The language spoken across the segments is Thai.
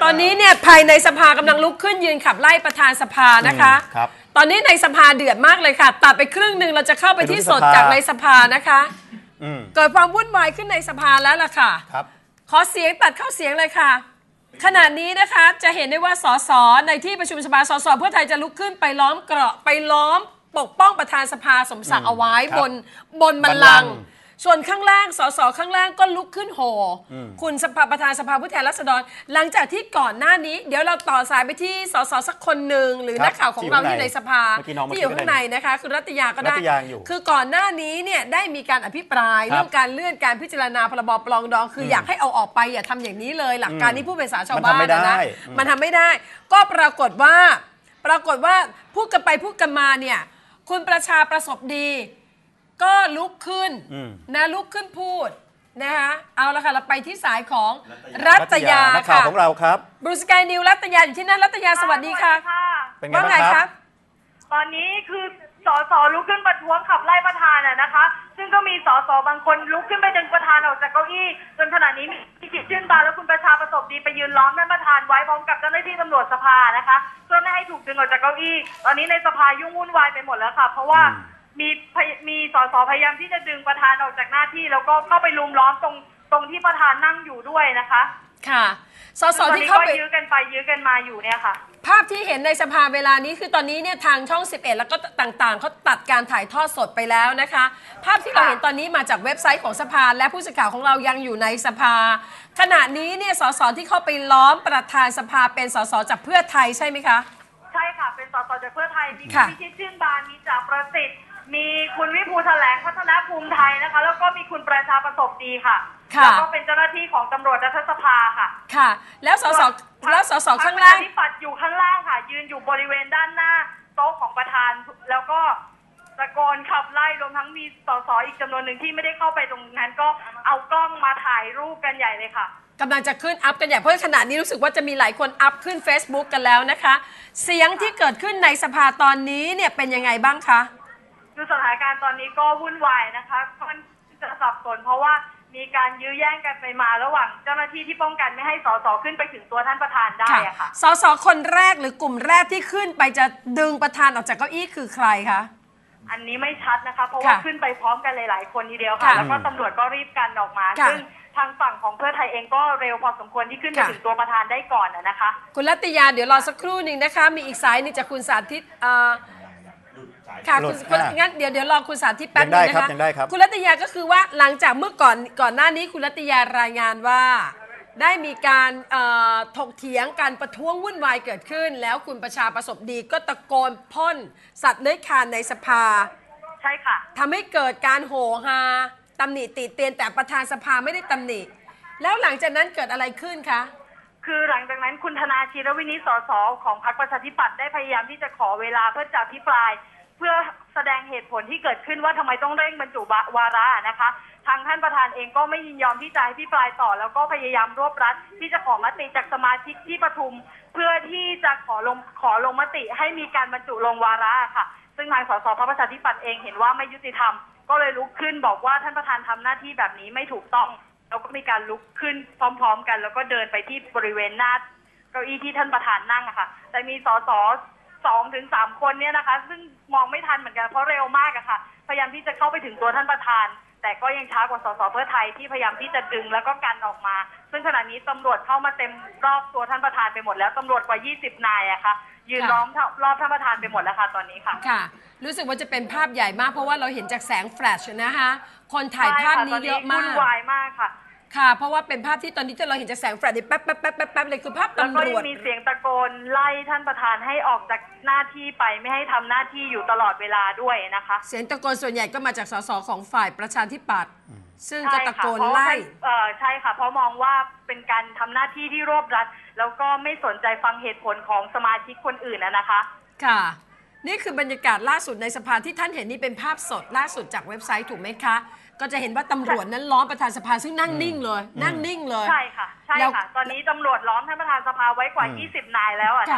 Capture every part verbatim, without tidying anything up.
อนนี้เนี่ยภายในสภากำลังลุกขึ้นยืนขับไล่ประธานสภานะคะครับตอนนี้ในสภาเดือดมากเลยค่ะตัดไปครึ่งหนึ่งเราจะเข้าไปที่สดจากในสภานะคะเกิดความวุ่นวายขึ้นในสภาแล้วล่ะค่ะครับขอเสียงตัดเข้าเสียงเลยค่ะขณะนี้นะคะจะเห็นได้ว่าสสในที่ประชุมสภาสสเพื่อไทยจะลุกขึ้นไปล้อมเกราะไปล้อมปกป้องประธานสภาสมศักดิ์เอาไว้บนบนบัลลังก์ส่วนข้างล่างสสข้างล่างก็ลุกขึ้นโห่คุณสภาประธานสภาผู้แทนราษฎรหลังจากที่ก่อนหน้านี้เดี๋ยวเราต่อสายไปที่สสสักคนหนึ่งหรือนักข่าวของเราที่ในสภาที่อยู่ข้างในนะคะคือรัตยาก็ได้คือก่อนหน้านี้เนี่ยได้มีการอภิปรายเรื่องการเลื่อนการพิจารณาพรบปลองดองคืออยากให้เอาออกไปอย่าทำอย่างนี้เลยหลักการนี้ผู้เป็นสาชาวบ้านนะมันทำไม่ได้ก็ปรากฏว่าปรากฏว่าพูดกันไปพูดกันมาเนี่ยคุณประชาประสบดีก็ลุกขึ้นนะลุกขึ้นพูดนะคะเอาละค่ะเราไปที่สายของรัตยานักข่าวของเราครับบรูสกายนิวรัตยาอยู่ที่นั่นรัตยาสวัสดีค่ะเป็นไงบ้างครับตอนนี้คือสสลุกขึ้นประท้วงขับไล่ประธานน่ะนะคะซึ่งก็มีสสบางคนลุกขึ้นไปดึงประธานออกจากเก้าอี้จนขณะนี้มีกิจชื่นบานและคุณประชาประสบดีไปยืนล้อมท่านประธานไว้พร้อมกับเจ้าหน้าที่ตำรวจสภานะคะเพื่อไม่ให้ถูกดึงออกจากเก้าอี้ตอนนี้ในสภายุ่งวุ่นวายไปหมดแล้วค่ะเพราะว่ามีมีสสพยายามที่จะดึงประธานออกจากหน้าที่แล้วก็เข้าไปลุมล้อมตรงตรงที่ประธานนั่งอยู่ด้วยนะคะค่ะสสที่เข้าไปยื้อกันไปยื้อกันมาอยู่เนี่ยค่ะภาพที่เห็นในสภาเวลานี้คือตอนนี้เนี่ยทางช่องสิบเอ็ดแล้วก็ต่างๆเขาตัดการถ่ายทอดสดไปแล้วนะคะภาพที่เราเห็นตอนนี้มาจากเว็บไซต์ของสภาและผู้สื่อข่าวของเรายังอยู่ในสภาขณะนี้เนี่ยสสที่เข้าไปล้อมประธานสภาเป็นสสจากเพื่อไทยใช่ไหมคะใช่ค่ะเป็นสสจากเพื่อไทยมีพิชิตชื่นบานมีจากประสิทธิ์มีคุณวิภูแถลงพัฒนาภูมิไทยนะคะแล้วก็มีคุณประชาประสบดีค่ะแล้วก็เป็นเจ้าหน้าที่ของตำรวจรัฐสภาค่ะค่ะแล้วสสแล้วสสข้างล่างที่ปัดอยู่ข้างล่างค่ะยืนอยู่บริเวณด้านหน้าโต๊ะของประธานแล้วก็ตะโกนขับไล่รวมทั้งมีสสอีกจำนวนหนึ่งที่ไม่ได้เข้าไปตรงนั้นก็เอากล้องมาถ่ายรูปกันใหญ่เลยค่ะกำลังจะขึ้นอัพกันใหญ่เพราะขณะนี้รู้สึกว่าจะมีหลายคนอัพขึ้น Facebook กันแล้วนะคะเสียงที่เกิดขึ้นในสภาตอนนี้เนี่ยเป็นยังไงบ้างคะคือสถานการณ์ตอนนี้ก็วุ่นวายนะคะค่อนจะสับสนเพราะว่ามีการยื้อแย่งกันไปมาระหว่างเจ้าหน้าที่ที่ป้องกันไม่ให้สสขึ้นไปถึงตัวท่านประธานได้อะค่ะสสคนแรกหรือกลุ่มแรกที่ขึ้นไปจะดึงประธานออกจากเก้าอี้คือใครคะอันนี้ไม่ชัดนะคะเพราะว่าขึ้นไปพร้อมกันหลายๆคนทีเดียวค่ะแล้วก็ตำรวจก็รีบกันออกมาซึ่งทางฝั่งของเพื่อไทยเองก็เร็วพอสมควรที่ขึ้นไปถึงตัวประธานได้ก่อนนะคะคุณรัตยาเดี๋ยวรอสักครู่หนึ่งนะคะมีอีกสายนึงจากคุณสาธิตค่ะคุณงั้นเดี๋ยวเดี๋ยวรอคุณสาธิตแป๊บนึงนะคะคุณรัตยาก็คือว่าหลังจากเมื่อก่อนก่อนหน้านี้คุณรัตยารายงานว่าได้มีการถกเถียงการประท้วงวุ่นวายเกิดขึ้นแล้วคุณประชาประสบดีก็ตะโกนพ่นสัตว์เลื้อยคลานในสภาใช่ค่ะทำให้เกิดการโห่ฮาตำหนิติเตียนแต่ประธานสภาไม่ได้ตำหนิแล้วหลังจากนั้นเกิดอะไรขึ้นคะคือหลังจากนั้นคุณธนาชีรวินิจสสของพรรคประชาธิปัตย์ได้พยายามที่จะขอเวลาเพื่อจะอภิปรายเพื่อแสดงเหตุผลที่เกิดขึ้นว่าทำไมต้องเร่งบรรจุวาระนะคะทางท่านประธานเองก็ไม่ยินยอมที่จะอภิปรายต่อแล้วก็พยายามรวบรัดที่จะขอมติจากสมาชิกที่ประชุมเพื่อที่จะขอลงขอลงมติให้มีการบรรจุลงวาระค่ะซึ่งทางสสพรรคประชาธิปัตย์เองเห็นว่าไม่ยุติธรรมก็เลยลุกขึ้นบอกว่าท่านประธานทำหน้าที่แบบนี้ไม่ถูกต้องแล้วก็มีการลุกขึ้นพร้อมๆกันแล้วก็เดินไปที่บริเวณหน้าเก้าอี้ที่ท่านประธานนั่งอะค่ะแต่มีสสสองถึงสามคนเนี่ยนะคะซึ่งมองไม่ทันเหมือนกันเพราะเร็วมากอะค่ะพยายามที่จะเข้าไปถึงตัวท่านประธานแต่ก็ยังช้ากว่าสสเพื่อไทยที่พยายามที่จะดึงแล้วก็กันออกมาซึ่งขณะนี้ตำรวจเข้ามาเต็มรอบตัวท่านประธานไปหมดแล้วตำรวจกว่ายี่สิบนายอะค่ะยืนล้อมรอบท่านประธานไปหมดแล้วค่ะตอนนี้ค่ะค่ะรู้สึกว่าจะเป็นภาพใหญ่มากเพราะว่าเราเห็นจากแสงแฟลชนะคะคนถ่ายภาพนี้เยอะมากวุ่นวายมากค่ะค่ะเพราะว่าเป็นภาพที่ตอนนี้ที่เราเห็นจากแสงแฟลชนี่แป๊บแป๊บแป๊บแป๊บแป๊บเลยคือภาพตำรวจแล้วก็มีเสียงตะโกนไล่ท่านประธานให้ออกจากหน้าที่ไปไม่ให้ทำหน้าที่อยู่ตลอดเวลาด้วยนะคะเสียงตะโกนส่วนใหญ่ก็มาจากสสของฝ่ายประชาธิปัตย์ซึ่งก็ตะโกนไล่เออใช่ค่ะเพราะมองว่าเป็นการทำหน้าที่ที่รวบรัดแล้วก็ไม่สนใจฟังเหตุผลของสมาชิกคนอื่นนะคะค่ะนี่คือบรรยากาศล่าสุดในสภาที่ท่านเห็นนี่เป็นภาพสดล่าสุดจากเว็บไซต์ถูกไหมคะก็จะเห็นว่าตำรวจนั้นล้อมประธานสภาซึ่งนั่งนิ่งเลยนั่งนิ่งเลยใช่ค่ะใช่ค่ะตอนนี้ตำรวจล้อมท่านประธานสภาไว้กว่ายี่สิบนายแล้วนะคะ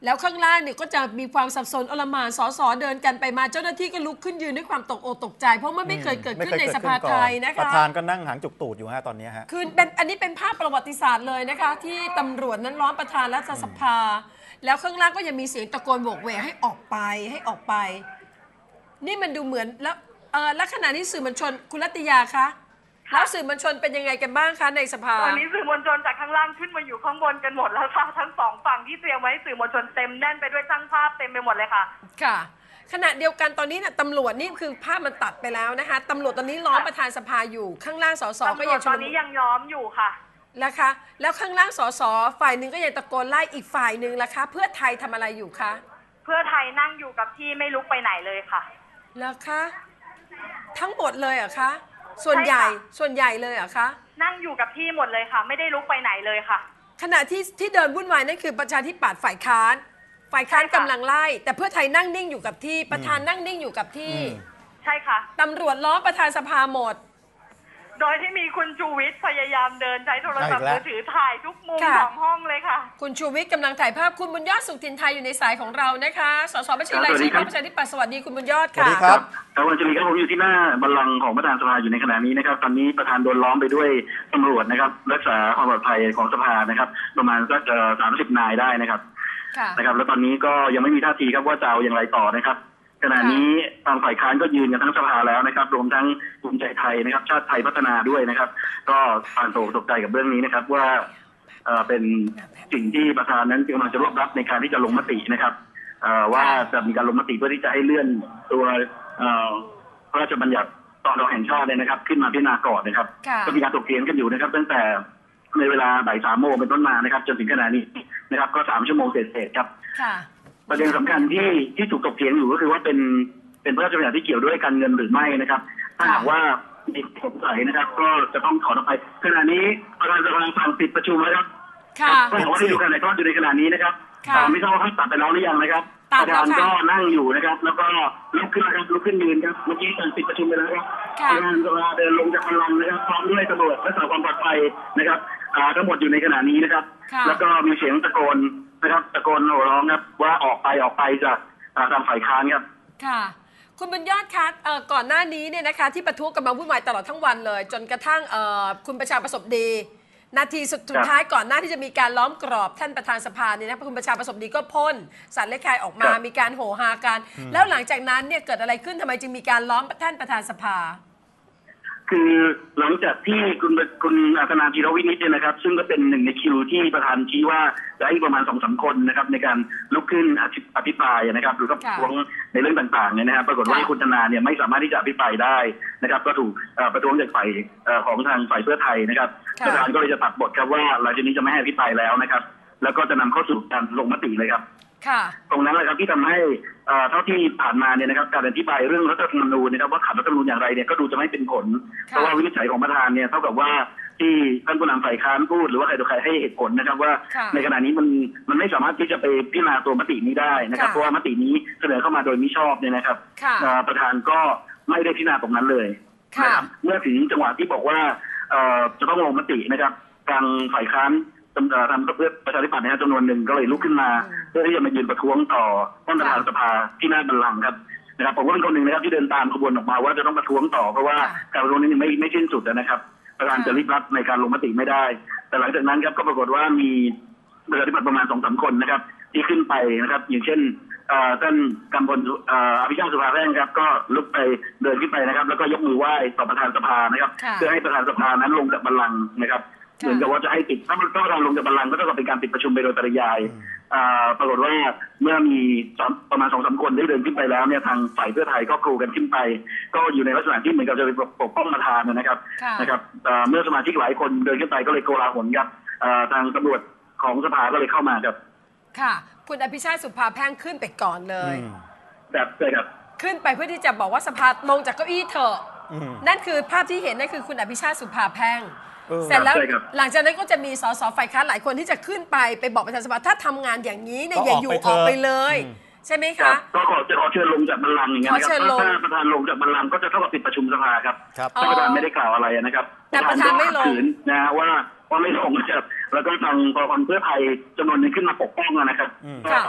แล้วข้างล่างเนี่ยก็จะมีความสับสนอลหม่านสสเดินกันไปมาเจ้าหน้าที่ก็ลุกขึ้นยืนด้วยความตกอกตกใจ เพราะมันไม่เคยเกิดขึ้นในสภาไทยนะคะประธานก็นั่งหางจุกตูดอยู่ฮะตอนนี้ฮะคือเป็นอันนี้เป็นภาพประวัติศาสตร์เลยนะคะที่ตำรวจนั้นล้อมประธานรัฐสภาแล้วข้างล่างก็ยังมีเสียงตะโกนโวกเวกให้ออกไปให้ออกไปนี่มันดูเหมือนแล้วเออและขณะนี้สื่อมวลชนคุณรัตยาคะแล้วสื่อมวลชนเป็นยังไงกันบ้างคะในสภาตอนนี้สื่อมวลชนจากข้างล่างขึ้นมาอยู่ข้างบนกันหมดแล้วค่ะทั้งสองฝั่งที่เตรียมไว้สื่อมวลชนเต็มแน่นไปด้วยช่างภาพเต็มไปหมดเลยค่ะค่ะขณะเดียวกันตอนนี้นะตำรวจนี่คือภาพมันตัดไปแล้วนะคะตำรวจตอนนี้ล้อมประธานสภาอยู่ข้างล่างสสก็ยังตอนนี้ยังย้อมอยู่ค่ะนะคะแล้วข้างล่างสสฝ่ายหนึ่งก็ยังตะโกนไล่อีกฝ่ายหนึ่งล่ะคะเพื่อไทยทำอะไรอยู่คะเพื่อไทยนั่งอยู่กับที่ไม่ลุกไปไหนเลยค่ะแล้วคะทั้งหมดเลยเหรอคะส่วนใหญ่ส่วนใหญ่เลยเหรอคะนั่งอยู่กับที่หมดเลยค่ะไม่ได้ลุกไปไหนเลยค่ะขณะที่ที่เดินวุ่นวายนั่นคือประชาธิปัตย์ฝ่ายค้านฝ่ายค้านกำลังไล่แต่เพื่อไทยนั่งนิ่งอยู่กับที่ประธานนั่งนิ่งอยู่กับที่ใช่ค่ะตำรวจล้อมประธานสภาหมดโดยที่มีคุณชูวิทย์พยายามเดินใช้โทรศัพท์มือถือถ่ายทุกมุมของห้องเลยค่ะคุณชูวิทย์กำลังถ่ายภาพคุณบุญยอดสุขทินไทยอยู่ในสายของเรานะคะสสบัญชีรายชื่อพรรคประชาธิปัตย์สวัสดีคุณบุญยอดค่ะสวัสดีครับครับวันนี้ครับผมอยู่ที่หน้าบัลลังก์ของประธานสภาอยู่ในขณะนี้นะครับตอนนี้ประธานโดนล้อมไปด้วยตำรวจนะครับรักษาความปลอดภัยของสภานะครับประมาณสักสามสิบนายได้นะครับนะครับแล้วตอนนี้ก็ยังไม่มีท่าทีครับว่าจะเอาอย่างไรต่อนะครับขณะนี้ทางฝ่ายค้านก็ยืนกันทั้งสภาแล้วนะครับรวมทั้งภูมิใจไทยนะครับชาติไทยพัฒนาด้วยนะครับก็ต่างโศกตกใจกับเรื่องนี้นะครับว่าเป็นสิ่งที่ประธานนั้นกำลังจะรวบรัดในการที่จะลงมตินะครับว่าจะมีการลงมติเพื่อที่จะให้เลื่อนตัวพระราชบัญญัติตอนรแห่งชาติเนี่ยนะครับขึ้นมาพิจารณาก่อนนะครับก็มีการถกเถียงกันอยู่นะครับตั้งแต่ในเวลาบ่ายสามโมงเป็นต้นมานะครับจนถึงขณะนี้นะครับก็สามชั่วโมงเศษๆครับประเด็นสำคัญที่ที่ถูกถกเถียงอยู่ก็คือว่าเป็นเป็นพระราชบัญญัติที่เกี่ยวด้วยการเงินหรือไม่นะครับถ้าหากว่ามีสงสัยนะครับก็จะต้องขออภัยขณะนี้ประธานสภาสั่งปิดประชุมแล้วครับก็ถือว่าที่ดูการถ่ายทอดอยู่ในขณะนี้นะครับไม่ทราบว่าท่านตัดไปแล้วหรือยังนะครับประธานก็นั่งอยู่นะครับแล้วก็ลุกขึ้นนะครับลุกขึ้นยืนครับเมื่อกี้สั่งปิดประชุมไปแล้วครับประธานสภาเดินลงจากบัลลังก์นะครับพร้อมด้วยตำรวจรักษาความปลอดภัยนะครับทั้งหมดอยู่ในขณะนี้นะครับแล้วก็มีเสียงตะโกนนะครับตะโกนโห่ร้องครับว่าออกไปออกไปจากทางฝ่ายค้านครับค่ะคุณบุญยอดคะก่อนหน้านี้เนี่ยนะคะที่ประท้วงกันมาวุ่นวายตลอดทั้งวันเลยจนกระทั่งคุณประชาประสบดีนาทีสุดท้ายก่อนหน้าที่จะมีการล้อมกรอบท่านประธานสภาเนี่ยนะคุณประชาประสบดีก็พ่นสารเลขคายออกมามีการโห่ฮากันแล้วหลังจากนั้นเนี่ยเกิดอะไรขึ้นทำไมจึงมีการล้อมท่านประธานสภาคือหลังจากที่คุณคุณอัธนาธีรวินิจเนี่ยนะครับซึ่งก็เป็นหนึ่งในคิวที่ประธานชี้ว่าจะให้ประมาณสองสามคนนะครับในการลุกขึ้นอภิปรายนะครับหรือก็ประท้วงในเรื่องต่างๆเนี่ยนะครับปรากฏว่าคุณธนาเนี่ยไม่สามารถที่จะอภิปรายได้นะครับก็ถูกประท้วงจากฝ่ายของทางฝ่ายเพื่อไทยนะครับประธานก็เลยจะตัดบทครับว่าหลังจากนี้จะไม่ให้อภิปรายแล้วนะครับแล้วก็จะนำเข้าสู่การลงมติเลยครับตรงนั้นแหละครับที่ทำให้เท่าที่ผ่านมาเนี่ยนะครับการอธิบายเรื่องรัฐธรรมนูญนะครับว่าขัดรัฐธรรมนูญอย่างไรเนี่ยก็ดูจะไม่เป็นผลเพราะว่าวินิจฉัยของประธานเนี่ยเท่ากับว่าที่ท่านผู้นำฝ่ายค้านพูดหรือว่าใครต่อใครให้เหตุผลนะครับว่าในขณะนี้มันมันไม่สามารถที่จะไปพิจารณาตัวมตินี้ได้นะครับเพราะว่ามตินี้เสนอเข้ามาโดยมิชอบเนี่ยนะครับประธานก็ไม่ได้พิจารณาตรงนั้นเลยนะครับเมื่อถึงจังหวะที่บอกว่าจะต้องลงมตินะครับทางฝ่ายค้านทำเพื่อประชาธิปัตย์นะจำนวนหนึ่งก็เลยลุกขึ้นมาเพื่อที่จะมายืนประท้วงต่อท่านประธานสภาที่หน้าบัลลังก์ครับนะครับผมก็เป็นคนหนึ่งนะครับที่เดินตามขบวนออกมาว่าจะต้องประท้วงต่อเพราะว่าการประท้วงนี้ไม่ไม่สิ้นสุดนะครับประธานจะรีบรับในการลงมติไม่ได้แต่หลังจากนั้นครับก็ปรากฏว่ามีประชาธิปัตย์ประมาณสองสามคนนะครับที่ขึ้นไปนะครับอย่างเช่นท่านกำพลอภิชาติสุภาแพร่งครับก็ลุกไปเดินขึ้นไปนะครับแล้วก็ยกมือไหว้ต่อประธานสภานะครับเพื่อให้ประธานสภานั้นลงจากบัลลังก์นะครับเหมือนกับว่าจะให้ปิดถ้ามันต้องเราลงจากบัลลังก์ก็ต้องเป็นการปิดประชุมไปโดยปริยายปรากฏว่าเมื่อมีประมาณสองสามคนได้เดินขึ้นไปแล้วเนี่ยทางฝ่ายเพื่อไทยก็กรูกันขึ้นไปก็อยู่ในลักษณะที่เหมือนกับจะไปปกป้องประธานนะครับนะครับเมื่อสมาชิกหลายคนเดินขึ้นไปก็เลยโกลาหลครับทางตำรวจของสภาก็เลยเข้ามาครับค่ะคุณอภิชาติสุภาแพ่งขึ้นไปก่อนเลยแบบเลยครับขึ้นไปเพื่อที่จะบอกว่าสภาลงจากเก้าอี้เถอะนั่นคือภาพที่เห็นนั่นคือคุณอภิชาติสุภาแพ่งเสร็จแล้วหลังจากนั้นก็จะมีสสฝ่ายค้านหลายคนที่จะขึ้นไปไปบอกประธานสภาถ้าทำงานอย่างนี้เนี่ยอย่าอยู่ออกไปเลยใช่ไหมคะก็ขอจะขอเชิญลงจากบัลลังก์อย่างเงี้ยครับถ้าประธานลงจากบัลลังก์ก็จะเท่ากับปิดประชุมสภาครับถ้าประธานไม่ได้กล่าวอะไรนะครับแต่ประธานไม่ลงนะว่าว่าไม่ลงนะครับแล้วก็ทางกองเพื่อไทยจำนวนนึงขึ้นมาปกป้องนะครับ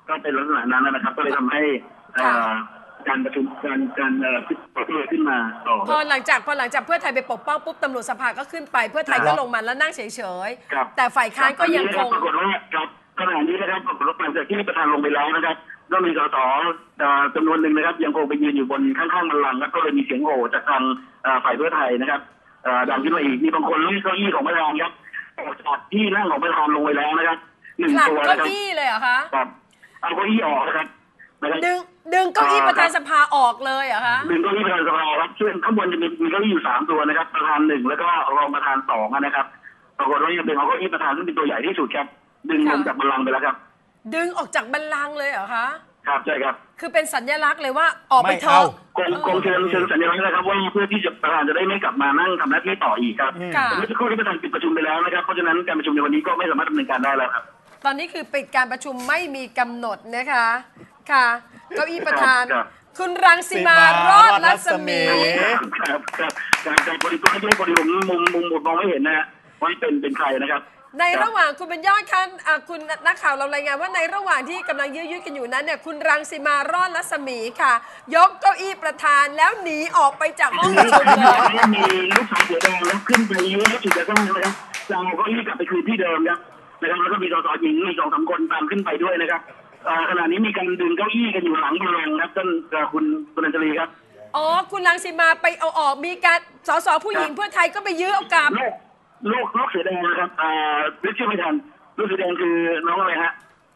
ก็เป็นลักษณะนั้นนะครับก็เลยทำให้การประชุมการการประชุมขึ้นมาต่อพอหลังจากพอหลังจากเพื่อไทยไปปกป้องปุ๊บตำรวจสภาก็ขึ้นไปเพื่อไทยก็ลงมาแล้วนั่งเฉยๆแต่ฝ่ายค้านก็ยังคงปรากฏว่าครับขณะนี้นะครับปรากฏว่าหลังจากที่ประธานลงไปแล้วนะครับก็มีสสจำนวนหนึ่งนะครับยังคงไปยืนอยู่บนข้างๆบัลลังก์ก็เลยมีเสียงโห่จากทางฝ่ายเพื่อไทยนะครับดังขึ้นมาอีกมีบางคนลื่นเก้าอี้ของประธานครับจากที่นั่งของประธานลงไปแล้วนะครับหนึ่งตัวนะครับเก้าอี้เลยเหรอคะครับเอาเก้าอี้ออกนะครับดึงดึงเก้าอี้ประธานสภาออกเลยเหรอคะดึงเก้าอี้ประธานสภาครับซึ่งข้างบนจะมีมีเก้าอี้อยู่สามตัวนะครับประธานหนึ่งแล้วก็รองประธานสองนะครับปรากฏว่ายังเป็นเอาเก้าอี้ประธานซึ่งเป็นตัวใหญ่ที่สุดครับดึงลงจากบัลลังก์ไปแล้วครับดึงออกจากบัลลังก์เลยเหรอคะครับใช่ครับคือเป็นสัญลักษณ์เลยว่าออกไปเถอะกงกงเชิญเชิญสัญลักษณ์นะครับว่าเพื่อที่จะประธานจะได้ไม่กลับมานั่งทำหน้าที่ต่ออีกครับแต่เมื่อสักครู่ที่ประธานปิดประชุมไปแล้วนะครับเพราะฉะนั้นการประชุมในวันนี้ก็ไม่สามารถดำเนินการได้แล้วครับตอนนี้คือปิดการประชุมไม่มีกำหนดนะคะค่ะเก้าอี้ประธานคุณรังสิมารอดรัศมีครับครับการการบริการที่บริผมมุมมุมมุมมองไม่เห็นนะฮะว่าเป็นเป็นใครนะครับในระหว่างคุณเป็นยอดคันคุณนักข่าวเรารายงานว่าในระหว่างที่กำลังยื้อยุดกันอยู่นั้นเนี่ยคุณรังสิมารอดรัศมีค่ะยกเก้าอี้ประธานแล้วหนีออกไปจากห้องประชุมเลยมีลูกสาวเสือแดงแล้วขึ้นไปยื้อแล้วจุดจะต้องนะครับจะเอาเก้าอี้กลับไปคืนที่เดิมครับนะครับแล้วก็มีสสหญิงมีสองสามคนตามขึ้นไปด้วยนะครับขณะนี้มีการดึงเก้าอี้กันอยู่หลังบัลลังก์ครับท่านคุณคุณอัญชลีครับอ๋อคุณรังสิมาไปเอาออกมีการสสผู้หญิงเพื่อไทยก็ไปยื้อเอากลับลูกลูกเสือแดงนะครับอ่าเรียกชื่อไม่ทันลูกเสือแดงคือน้องอะไรฮะ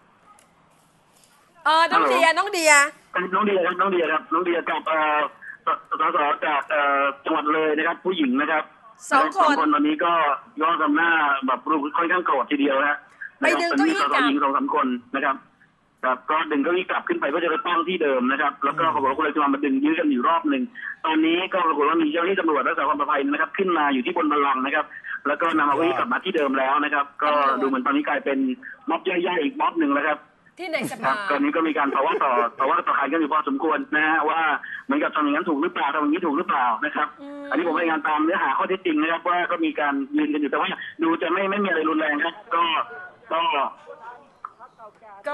เออน้องเดียน้องเดียน้องเดียครับน้องเดียครับน้องเดียกับเอ่อสสจากเอ่อจังหวัดเลยนะครับผู้หญิงนะครับสองคนตอนนี้ก็ย้อนทำหน้าแบบรูปค่อนข้างโกรธทีเดียวนะไปดึงเก้าอี้กลับหญิงสองสามคนนะครับครับก็ดึงเก้าอี้กลับขึ้นไปเพื่อจะไปตั้งที่เดิมนะครับแล้วก็ปรากฏว่าคุณรังสิมามาดึงยื้อกันอยู่รอบหนึ่งตอนนี้ก็ปรากฏว่ามีเจ้าหน้าที่ตำรวจรักษาความปลอดภัยนะครับขึ้นมาอยู่ที่บนบัลลังก์นะครับแล้วก็นำเอาเก้าอี้กลับมาที่เดิมแล้วนะครับก็ดูเหมือนตอนนี้กลายเป็นม็อบย่อยๆอีกม็อบหนึ่งแล้วครับที่ในสภาตอนนี้ก็มีการภาวะต่อภาวะต่อขายกันอยู่พอสมควรนะฮะว่าเหมือนกับทำอย่างนั้นถูกหรือเปล่าทำอย่างนี้ถูกหรือเปล่านะครับอันนี้ผมรายงานตามเนื้อหาข้อเท็จจริงนะครับว่าก็มีการยืนกันอยู่แต่ว่าดูจะไม่ไม่มีอะไรรุนแรงครับก็ก็ก็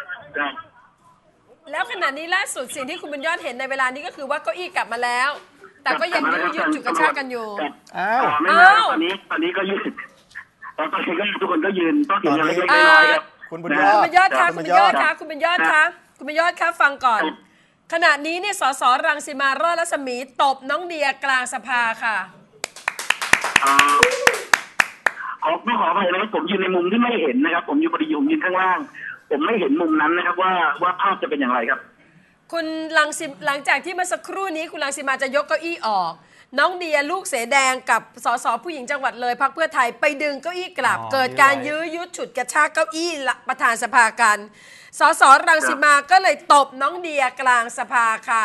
แล้วขณะนี้ล่าสุดสิ่งที่คุณบุญยอดเห็นในเวลานี้ก็คือว่าเก้าอี้กลับมาแล้วแต่ก็ยังยืดยืดจุดกระชากกันอยู่อ้าวอ้าวตอนนี้ตอนนี้ก็ยืนตอนนี้ก็ทุกคนก็ยืนต้องถึงอะไรเล็กน้อยครับคุณบุญยอดค่ะคุณบุญยอดค่ะคุณบุญยอดค่ะคุณบุญยอดค่ะฟังก่อนขณะนี้เนี่ยสสรังสิมารอดรัศมีตบน้องเดียกลางสภาค่ะขอไม่ขออภัยนะครับผมยืนในมุมที่ไม่เห็นนะครับผมอยู่พอดีผมยืนข้างล่างผมไม่เห็นมุมนั้นนะครับว่าว่าภาพจะเป็นอย่างไรครับคุณรังสิมหลังจากที่เมื่อสักครู่นี้คุณรังสิมาจะยกเก้าอี้ออกน้องเดียลูกเสแดงกับสสผู้หญิงจังหวัดเลยพรรคเพื่อไทยไปดึงเก้าอี้กลับเกิดการยื้อยุดฉุดกระชากเก้าอี้ประธานสภากันสสรังสิมาก็เลยตบน้องเดียกลางสภาค่ะ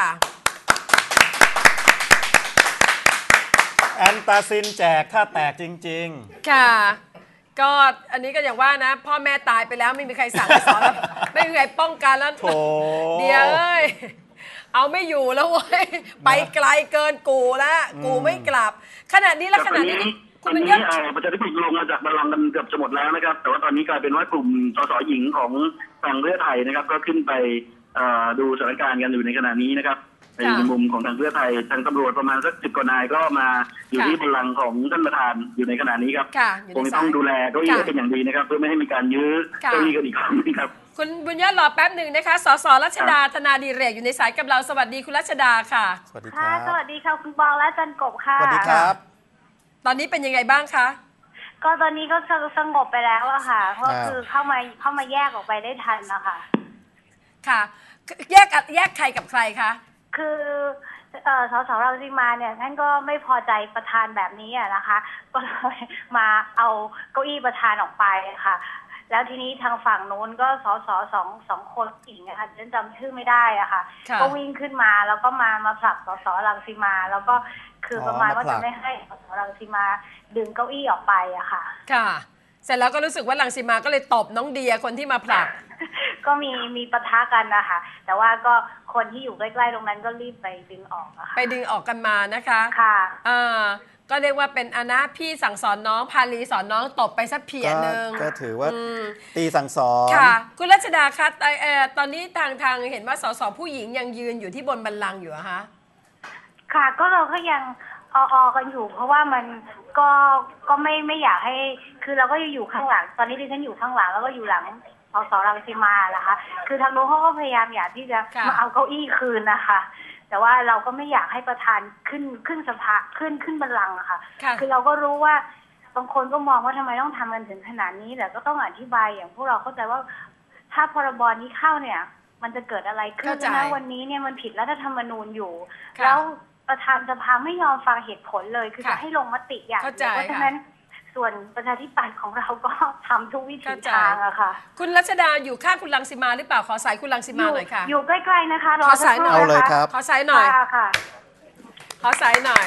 แอนตาซินแจกถ้าแตกจริงๆค่ะก็อันนี้ก็อย่างว่านะพ่อแม่ตายไปแล้วไม่มีใครสั่งสอนแล้วไม่มีใครป้องกันแล้วเดียเอ้ยเอาไม่อยู่แล้วเว้ยไปไกลเกินกูแล้วกูไม่กลับขณะนี้แล้วขณะนี้คุณเป็นยังประชาธิปัตย์ลงมาจากบัลลังก์กันเกือบจะหมดแล้วนะครับแต่ว่าตอนนี้กลายเป็นว่ากลุ่มสสหญิงของทางเพื่อไทยนะครับก็ขึ้นไปดูสถานการณ์กันอยู่ในขณะนี้นะครับในมุมของทางเพื่อไทยทางตำรวจประมาณสักสิบกว่านายก็มาอยู่ที่บัลลังก์ของท่านประธานอยู่ในขณะนี้ครับคงต้องดูแลเก้าอี้เป็นอย่างดีนะครับเพื่อไม่ให้มีการยื้อเก้าอี้กันอีกครั้งนะครับคุณบุญยอดรอแป๊บหนึ่งนะคะสสรัชดาธนาดีเรกอยู่ในสายกับเราสวัสดีคุณรัชดาค่ะสวัสดีครับสวัสดีค่ะคุณปองและจันกบค่ะสวัสดีครับตอนนี้เป็นยังไงบ้างคะก็ตอนนี้ก็สงบไปแล้วอะค่ะก็คือเข้ามาเข้ามาแยกออกไปได้ทันนะคะค่ะแยกแยกใครกับใครคะคือเอ่อสสรังสิมาเนี่ยท่านก็ไม่พอใจประธานแบบนี้อะนะคะก็เลยมาเอาเก้าอี้ประธานออกไปค่ะแล้วทีนี้ทางฝั่งโน้นก็สสสองสองคนอีกนะคะฉันจำชื่อไม่ได้อ่ะค่ะก็วิ่งขึ้นมาแล้วก็มามาผลักสสรังสิมาแล้วก็คือประมาณว่าจะไม่ให้สสรังสิมาดึงเก้าอี้ออกไปอะค่ะค่ะเสร็จแล้วก็รู้สึกว่ารังสีมาก็เลยตบน้องเดียคนที่มาผลักก็มีมีปะทะกันนะคะแต่ว่าก็คนที่อยู่ใกล้ๆตรงนั้นก็รีบไปดึงออกอะค่ะไปดึงออกกันมานะคะค่ะอ่าก็เรียกว่าเป็นอานะพี่สั่งสอนน้องพาลีสอนน้องตบไปสักเพียหนึ่งก็ถือว่าอืมตีสั่งสอนค่ะ คุณรัชดาคะเอ่อเอ่อตอนนี้ทางทางเห็นว่าสสผู้หญิงยังยืนอยู่ที่บนบัลลังก์อยู่อะคะค่ะก็เราก็ยังออๆกันอยู่ เพราะว่ามันก็ก็ไม่ไม่อยากให้คือเราก็อยู่ข้างหลัง ตอนนี้ดิฉันอยู่ข้างหลังแล้วก็อยู่หลังสสรังสิมานะคะคือทางโน้นเขาก็พยายามอยากที่จะมาเอาเก้าอี้คืนนะคะแต่ว่าเราก็ไม่อยากให้ประธานขึ้นขึ้นสภาขึ้นขึ้นบัลลังก์อะค่ะคือเราก็รู้ว่าบางคนก็มองว่าทำไมต้องทำกันถึงขนาดนี้แต่ก็ต้องอธิบายอย่างพวกเราเข้าใจว่าถ้าพรบนี้เข้าเนี่ยมันจะเกิดอะไรขึ้นนะวันนี้เนี่ยมันผิดรัฐธรรมนูญอยู่แล้วประธานสภาไม่ยอมฟังเหตุผลเลยคือจะให้ลงมติอย่างเดียวเพราะฉะนั้นส่วนประชาธิปัตย์ของเราก็ทำทุกวิถีทางอะค่ะคุณรัชดาอยู่ข้างคุณรังสิมาหรือเปล่าขอสายคุณรังสิมาหน่อยค่ะอยู่ใกล้ๆนะคะขอสายหน่อยเอาเลยครับขอสายหน่อยค่ะขอสายหน่อย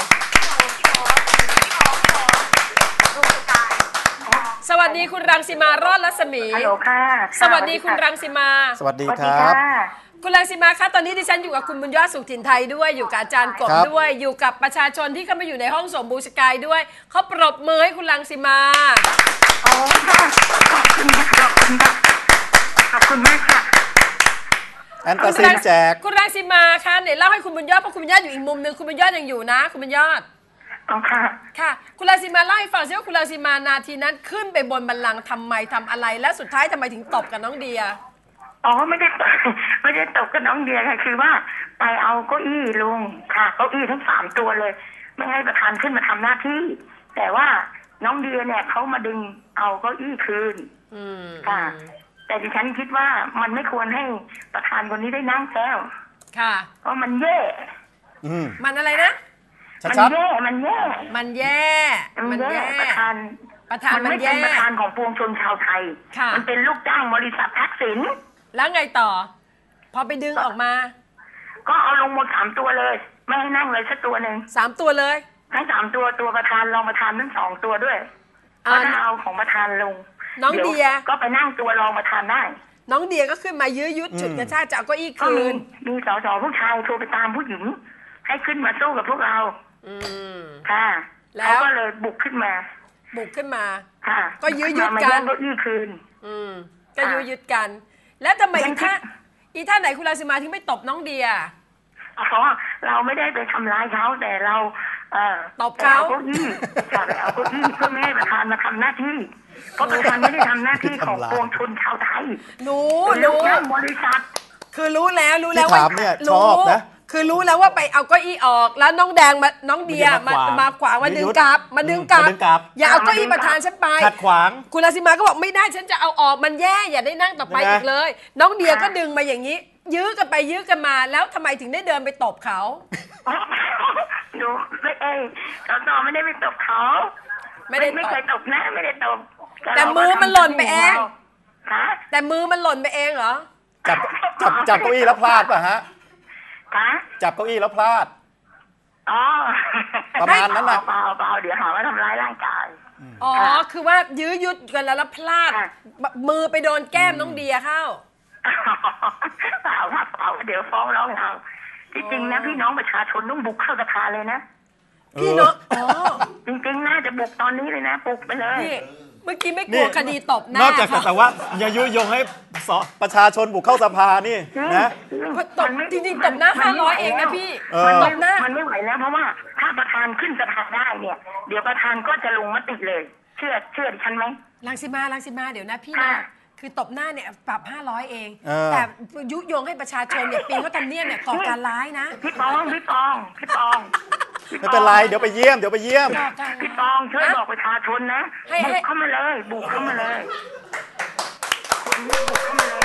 สวัสดีคุณรังสิมารอดรัศมีฮัลโหลค่ะสวัสดีคุณรังสิมาสวัสดีครับคุณรังสิมาคะตอนนี้ดิฉันอยู่กับคุณบุญยอดสุขถิ่นไทยด้วยอยู่กับอาจารย์กบด้วยอยู่กับประชาชนที่เข้ามาอยู่ในห้องส่งบูสกายด้วยเขาปรบมือให้คุณรังสิมาอ๋อค่ะขอบคุณค่ะขอบคุณค่ะขอบคุณมากค่ะแอนตาซินแจกคุณรังสิมาคะเนี่ยเล่าให้คุณบุญยอดเพราะคุณบุญยอดอยู่อีกมุมนึงคุณบุญยอดยังอยู่นะคุณบุญยอดอ๋อค่ะค่ะคุณรังสิมาเล่าให้ฟังซิว่าคุณรังสิมานาทีนั้นขึ้นไปบนบัลลังก์ทำไมทำอะไรและสุดท้ายทำไมถึงตบกับน้องเดียอ๋อไม่ได้ตบไม่ได้ตบกับน้องเดียค่ะคือว่าไปเอาเก้าอี้ลงค่ะเก้าอี้ทั้งสามตัวเลยไม่ให้ประธานขึ้นมาทำหน้าที่แต่ว่าน้องเดียเนี่ยเขามาดึงเอาเก้าอี้คืนค่ะแต่ดิฉันคิดว่ามันไม่ควรให้ประธานคนนี้ได้นั่งแล้วค่ะเพราะมันแย่มันอะไรนะมันแย่มันแย่มันแย่มันแย่ประธานประธานมันไม่เป็นประธานของปวงชนชาวไทยมันเป็นลูกจ้างบริษัททักษิณแล้วไงต่อพอไปดึงออกมาก็เอาลงหมดสามตัวเลยไม่ให้นั่งเลยสักตัวหนึ่งสามตัวเลยทั้งสามตัวตัวประธานรองประธานทั้งสองตัวด้วยก็เอาของประธานลงน้องเดียก็ไปนั่งตัวรองประธานได้น้องเดียก็ขึ้นมายื้อยุดฉุดกระชากจะเอาเก้าอี้คืนมีสสผู้ชายโทรไปตามผู้หญิงให้ขึ้นมาสู้กับพวกเราค่ะแล้วก็เลยบุกขึ้นมาบุกขึ้นมาค่ะก็ยื้อยุดกันเก้าอี้คืนก็ยื้อยุดกันแล้วทำไมอีท่าอีท่าไหนคุณรังสิมาถึงไม่ตบน้องเดียอ๋อเราไม่ได้ไปทำร้ายเขาแต่เราเอ่อตบเขาเก้าอี้ค่ะเอาเก้าอี้เพื่อไม่ให้ประธานมาทำหน้าที่เพราะประธานไม่ได้ทำหน้าที่ของปวงชนชาวไทยรู้รู้บริษัทคือรู้แล้วรู้แล้วว่าชอบนะคือรู้แล้วว่าไปเอาเก้าอี้ออกแล้วน้องแดงมาน้องเดียมามาขวางมาดึงกลับมาดึงกลับอย่าเอาเก้าอี้ประธานฉันไปขัดขวางคุณรังสิมาก็บอกไม่ได้ฉันจะเอาออกมันแย่อย่าได้นั่งต่อไปอีกเลยน้องเดียก็ดึงมาอย่างนี้ยื้อกันไปยื้อกันมาแล้วทำไมถึงได้เดินไปตบเขาหนูไม่เอ้เราต่อไม่ได้ไปตบเขาไม่ได้ไม่เคยตบนะไม่ได้ตบแต่มือมันหล่นไปเองแต่มือมันหล่นไปเองเหรอจับจับจับเก้าอี้แล้วพลาดป่ะฮะจับเก้าอี้แล้วพลาดอ๋อประมาณนั้นแหละเปล่าเปล่าเดี๋ยวหาว่าทำร้ายร่างกายอ๋อคือว่ายื้อยุดกันแล้วแล้วพลาดมือไปโดนแก้มน้องเดียเข้าเปล่าเปล่าเดี๋ยวฟ้องร้องเอาที่จริงนะพี่น้องประชาชนต้องบุกเข้าสภาเลยนะพี่น้องอ๋อจริงๆน่าจะบุกตอนนี้เลยนะบุกไปเลยเมื่อกี้ไม่กลัวคดีตบหน้านอกจากแต่ว่าอย่ายุยงให้ประชาชนบุกเข้าสภานี่นะตบจริงๆตบหน้าห้าร้อยเองนะพี่ตบหน้ามันไม่ไหวแล้วเพราะว่าถ้าประธานขึ้นสภาได้เนี่ยเดี๋ยวประธานก็จะลงมติเลยเชื่อเชื่อดิฉันไหมรังสิมารังสิมาเดี๋ยวนะพี่นะคือตบหน้าเนี่ยปรับห้าร้อยเองแต่ยุยงให้ประชาชนเนี่ยปีนเข้าทำเนียบเนี่ยก่อการร้ายนะพี่ปองพี่ปองพี่ปองไม่เป็นไรเดี๋ยวไปเยี่ยมเดี๋ยวไปเยี่ยมพี่ปองช่วยบอกประชาชนนะบุกเข้ามาเลยบุกเข้ามาเลยบุกเข้ามาเลย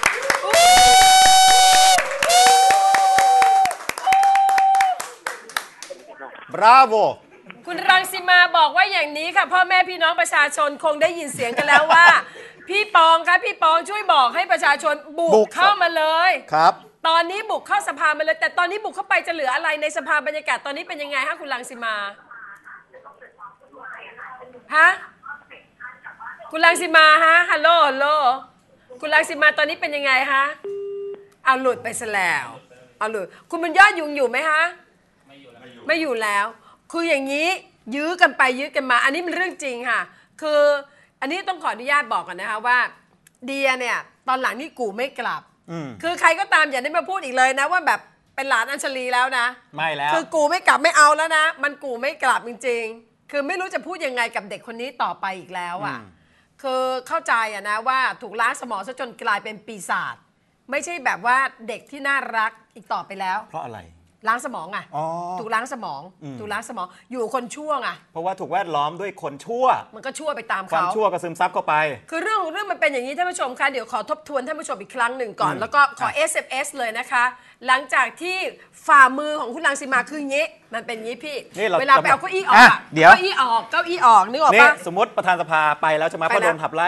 บราโวคุณรังสิมาบอกว่าอย่างนี้ค่ะพ่อแม่พี่น้องประชาชนคงได้ยินเสียงกันแล้วว่าพี่ปองคะพี่ปองช่วยบอกให้ประชาชนบุกเข้ามาเลยครับตอนนี้บุกเข้าสภามาเลยแต่ตอนนี้บุกเข้าไปจะเหลืออะไรในสภาบรรยากาศตอนนี้เป็นยังไงฮะคุณรังสิมาฮะคุณรังสีมาฮะฮัลโหลฮัลโหลคุณรังสีมาตอนนี้เป็นยังไงฮะเอาหลุดไปซะแล้วเอาหลุดคุณบุญยอดยุงอยู่ไหมฮะไม่อยู่แล้วไม่อยู่แล้ว คืออย่างนี้ยื้อกันไปยื้อกันมา อันนี้เป็นเรื่องจริงค่ะคืออันนี้ต้องขออนุญาตบอกกันนะคะว่าเดียเนี่ยตอนหลังนี่กูไม่กลับคือใครก็ตามอย่าได้มาพูดอีกเลยนะว่าแบบเป็นหลานอัญชลีแล้วนะไม่แล้วคือกูไม่กลับไม่เอาแล้วนะมันกูไม่กลับจริงๆคือไม่รู้จะพูดยังไงกับเด็กคนนี้ต่อไปอีกแล้วอ่ะคือเข้าใจอะนะว่าถูกล้างสมองซะจนกลายเป็นปีศาจไม่ใช่แบบว่าเด็กที่น่ารักอีกต่อไปแล้วเพราะอะไรล้างสมองอ่ะถูกล้างสมองถูกล้างสมองอยู่คนชั่วอ่ะเพราะว่าถูกแวดล้อมด้วยคนชั่วมันก็ชั่วไปตามเขาความชั่วก็ซึมซับเข้าไปคือเรื่องเรื่องมันเป็นอย่างนี้ท่านผู้ชมคะเดี๋ยวขอทบทวนท่านผู้ชมอีกครั้งหนึ่งก่อนแล้วก็ขอ เอส เอ็ม เอส เลยนะคะหลังจากที่ฝ่ามือของคุณรังสีมาคืองี้มันเป็นงี้พี่เวลาไปเอาเก้าอี้ออกเก้าอี้ออกเก้าอี้ออกนึกออกปะสมมติประธานสภาไปแล้วจะมาเพราะโดนขับไล่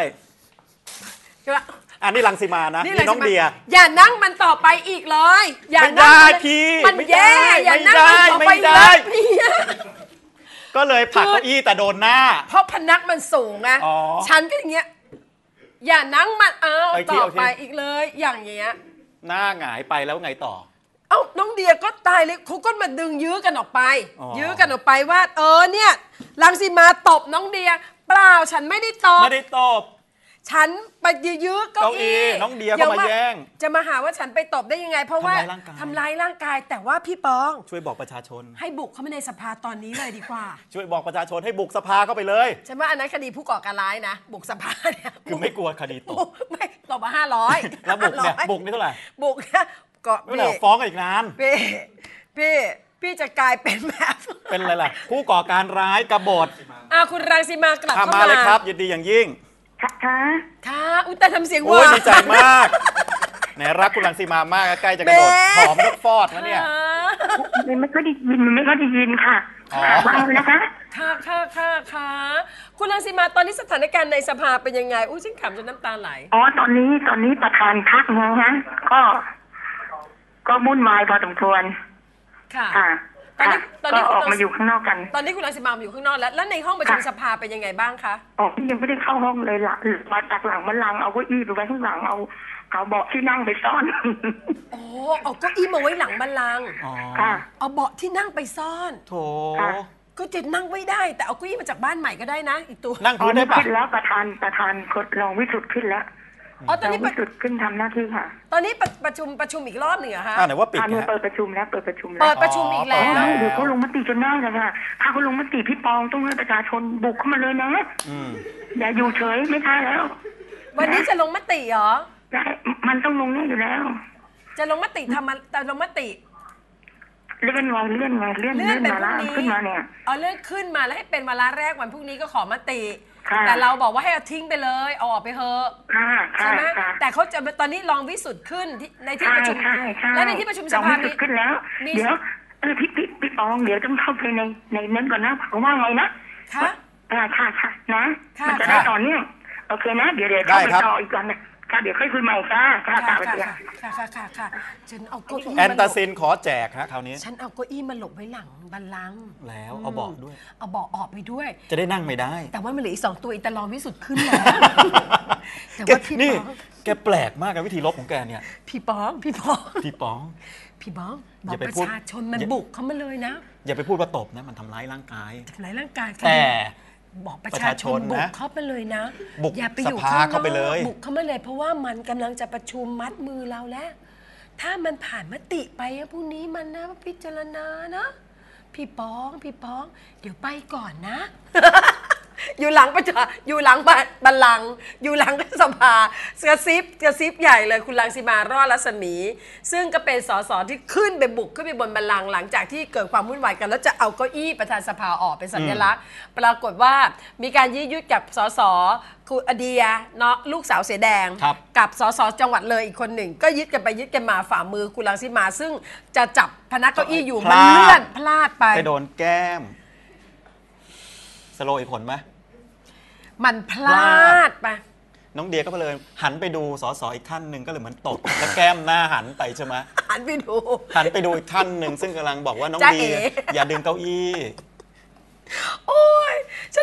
อันนี้รังสีมานะนี่น้องเดียอย่านั่งมันต่อไปอีกเลยอย่านั่งพี่มันแย่อย่านั่งมันต่อไปเลยก็เลยผลักเก้าอี้แต่โดนหน้าเพราะพนักมันสูงไงฉันก็อย่างเงี้ยอย่านั่งมันเอาต่อไปอีกเลยอย่างเงี้ยหน้าหงายไปแล้วไงต่อเอ้าน้องเดียก็ตายเลยเขาก็มาดึงยื้อกันออกไปยื้อกันออกไปว่าเออเนี่ยรังสีมาตบน้องเดียเปล่าฉันไม่ได้ตบไม่ได้ตบฉันไปยื้อเก้าอี้น้องเดียก็มาแย่งจะมาหาว่าฉันไปตบได้ยังไงเพราะว่าทำร้ายร่างกายแต่ว่าพี่ปองช่วยบอกประชาชนให้บุกเข้ามาในสภาตอนนี้เลยดีกว่าช่วยบอกประชาชนให้บุกสภาเข้าไปเลยฉันว่าอันนั้นคดีผู้ก่อการร้ายนะบุกสภาเนี่ยคือไม่กลัวคดีตบไม่ตบมาห้าร้อยแล้วบุกเนี่ยบุกนี่เท่าไหร่บุกเนี่ยก็ไม่เหลือฟ้องอีกนานพี่พี่พี่จะกลายเป็นแบบเป็นอะไรล่ะผู้ก่อการร้ายกบฏอ่ะคุณรังสีมากลับเข้ามาเลยครับยินดีอย่างยิ่งค่ะค่ะอุ้ยแต่ทำเสียงหวานดีใจมากแหนรักคุณรังสีมามากใกล้จะกระโดดหอมรถฟอดนะเนี่ยมันไม่ค่อยได้ยินมันไม่ค่อยได้ยินค่ะฟังนะคะค่ะค่ะค่ะค่ะคุณรังสีมาตอนนี้สถานการณ์ในสภาเป็นยังไงอุ้ยฉันขำจนน้ำตาไหลอ๋อตอนนี้ตอนนี้ประธานพักนะฮะก็ก็มุ่นวายพอสมควรค่ะตอนนี้ตอนนี้ออกมาอยู่ข้างนอกกันตอนนี้คุณรังสีมาอยู่ข้างนอกแล้วแล้วในห้องประชุมสภาเป็นยังไงบ้างคะอ๋อยังไม่ได้เข้าห้องเลยละมาจากหลังบัลลังก์เอาเก้าอี้ไปไว้ข้างหลังเอาเอาเบาะที่นั่งไปซ่อนโอ้เอาเก้าอี้มาไว้หลังบัลลังก์ค่ะเอาเบาะที่นั่งไปซ่อนโถก็จะนั่งไม่ได้แต่เอาเก้าอี้มาจากบ้านใหม่ก็ได้นะอีกตัวนั่งพื้นได้ปะขึ้นแล้วประธานประธานกดลองวิสุทธ์ขึ้นแล้วอ๋อตอนนี้วิสุทธ์ขึ้นทำหน้าที่ค่ะตอนนี้ประชุมประชุมอีกรอบหนึ่งเหรอคะอ่าไหนว่าปิดเปิดประชุมแล้วเปิดประชุมแล้วเปิดประชุมอีกแล้วเดี๋ยวเขาลงมติจนได้เลยค่ะถ้าเขาลงมติพี่ปองต้องให้ประชาชนบุกเข้ามาเลยนะอย่าอยู่เฉยไม่ใช่แล้ววันนี้จะลงมติเหรอใช่มันต้องลงแน่อยู่แล้วจะลงมติทำมาแต่ลงมติเลื่อนไงเลื่อนไงเลื่อนเลื่อนเป็นพรุ่งนี้ขึ้นมาเนี่ยอ๋อเลื่อนขึ้นมาแล้วให้เป็นวาระแรกวันพรุ่งนี้ก็ขอมติแต่เราบอกว่าให้เอาทิ้งไปเลยเอาออกไปเถอะใช่ไหมแต่เขาจะตอนนี้ลองวิสุทธ์ขึ้นในที่ประชุมและในที่ประชุมสภามีขึ้นแล้วเดี๋ยวเออพี่พี่พี่ปองเดี๋ยวต้องเข้าไปในในนั้นก่อนนะเขาว่าไงนะค่ะอ่าค่ะค่ะนะมันจะได้ต่อเนื่องโอเคนะเดี๋ยวเดี๋ยวเข้าไปต่ออีกก่อนนะค่ะเดี๋ยวค่อยคุยใหม่ค่ะค่ะค่ะค่ะค่ะค่ะค่ะฉันเอาเก้าอี้แอนตาซินขอแจกฮะคราวนี้ฉันเอาเก้าอี้มาหลบไว้หลังบัลลังก์แล้วเอาเบาะด้วยเอาเบาะออกไปด้วยจะได้นั่งไม่ได้แต่ว่ามันเหลืออีกสองตัวอีตาลองวิสุทธ์ขึ้นแล้วแต่ว่าพี่นี่แกแปลกมากกับวิธีลบของแกเนี่ยพี่ป๋องพี่ป๋องพี่ป๋องพี่ป๋องบอกประชาชนมันบุกเข้ามาเลยนะอย่าไปพูดว่าตบนะมันทำร้ายร่างกายทำร้ายร่างกายแต่บอกประชาชนบุกเข้าไปเลยนะอย่าไปอยู่ข้างนอกบุกเข้ามาเลยเพราะว่ามันกำลังจะประชุมมัดมือเราแล้วถ้ามันผ่านมติไปพรุ่งนี้มันนะพิจารณานะพี่ป้องพี่ป้องเดี๋ยวไปก่อนนะ อยู่หลังประชาอยู่หลังบัลลังก์อยู่หลังสภากระซิบกระซิบใหญ่เลยคุณรังสีมารอดรัศมีซึ่งก็เป็นสสที่ขึ้นไปบุกขึ้นไปบนบัลลังก์หลังจากที่เกิดความวุ่นวายกันแล้วจะเอาเก้าอี้ประธานสภาออกเป็นสัญลักษณ์ปรากฏว่ามีการยื้อยุดกับสสคุณอเดียเนาะลูกสาวเสแดงกับสสจังหวัดเลยอีกคนหนึ่งก็ยึดกันไปยึดกันมาฝ่ามือคุณรังสีมาซึ่งจะจับพนักเก้าอี้อยู่มันเลื่อนพลาดไปไปโดนแก้มสโลอีกผลไหมมันพลาดไปน้องเดียก็เลยหันไปดูสสอีกท่านหนึ่งก็เลยเหมือนตกแล้วแก้มหน้าหันไปใช่ไหมหันไปดูหันไปดูอีกท่านหนึ่งซึ่งกำลังบอกว่าน้องเดียอย่าดึงเก้าอี้โอ้ยฉันได้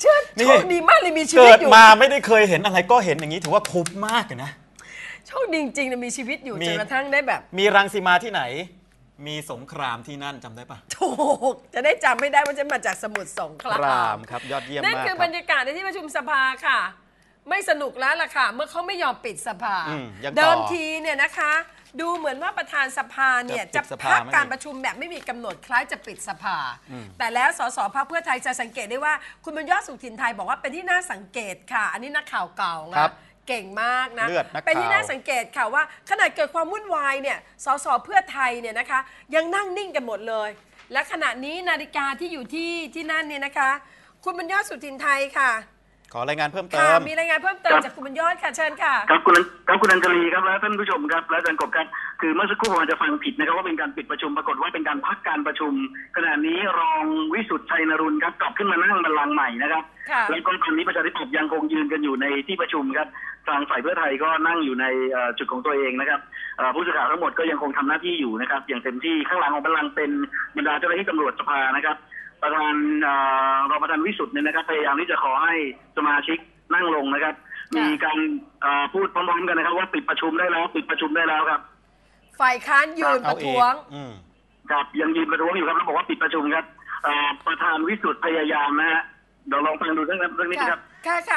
เชื่อนี่โชคดีมากเลยมีชีวิเกิตดอยู่มาไม่ได้เคยเห็นอะไรก็เห็นอย่างนี้ถือว่าคุ้มมากเลยนะโชคดีจริงๆนะมีชีวิตอยู่มีจนกระทั่งได้แบบมีรังสีมาที่ไหน มีสงครามที่นั่นจำได้ปะถูกจะได้จำไม่ได้ว่าจะมาจากสมุทรสงครครามามครับยอดเยี่ยมนั่นมากคือครับบรรยากาศในที่ประชุมสภาค่ะ ไม่สนุกแล้วล่ะค่ะ เมื่อเขาไม่ยอมปิดสภาอืมยังต่อเดิมทีเนี่ยนะคะ ดูเหมือนว่าประธานสภาเนี่ยจะจะปิดสภาพักไหมการประชุมแบบไม่มีกำหนดคล้ายจะปิดสภา แต่แล้วสสพรรคเพื่อไทยจะสังเกตได้ว่าคุณบุญยอดสุขถิ่นไทยบอกว่าเป็นที่น่าสังเกตค่ะ อันนี้นักข่าวเก่าครันะบเก่งมากนะเลือดนักข่าวเป็นที่น่าสังเกตค่ะว่าขณะเกิดความวุ่นวายเนี่ยสสเพื่อไทยเนี่ยนะคะ ยังนั่งนิ่งกันหมดเลย และขณะนี้นาฬิกาที่อยู่ที่ที่นั่นเนี่ยนะคะ คุณบุญยอดสุทินไทยค่ะขอรายงานเพิ่มเติค่ะมมีรายงานเพิ่มเติมจากคุณบุญยอดค่ะเชิญค่ะครับคุณครับคุณอัญชลีครับและท่านผู้ชมครับและอาจารย์กบครับคือเมื่อสักครู่ผมอาจจะฟังผิดนะครับว่าเป็นการปิดประชุมปรากฏว่าเป็นการพักการประชุมขณะนี้รองวิสุทธิ์ชัยนรุนครับกลับขึ้นมานั่งบัลลังก์ใหม่นะครับค่ะแล้วก็ตอนนี้ประชาธิปัตย์ยังคงยืนกันอยู่ในที่ประชุมครับทางฝ่ายเพื่อไทยก็นั่งอยู่ในเอ่อจุดของตัวเองนะครับเอ่อผู้สื่อข่าวทั้งหมดก็ยังคงทำหน้าที่อยู่นะครับอย่างเต็มที่ข้างหลังของบัลลังก์เป็นบรรดาเจ้าหน้าที่ตำรวจสภานะครับประธานเอ่อรองประธานวิสุทธิ์เนี่ยนะครับพยายามที่จะขอให้สมาชิกนั่งลงนะครับ มีการเอ่อพูดพร้อมๆกันนะครับว่าปิดประชุมได้แล้วปิดประชุมได้แล้วครับฝ่ายค้านยืนปเอาระเอท้งวงอืมครับยังยืนประท้วงอยู่ครับแล้วบอกว่าปิดประชุมครับเอ่อประธานวิสุทธิ์พยายามนะฮะเดี๋ยวลองฟังดูเรื่องเรื่องนี้ค่ะครับค่ะค่ะ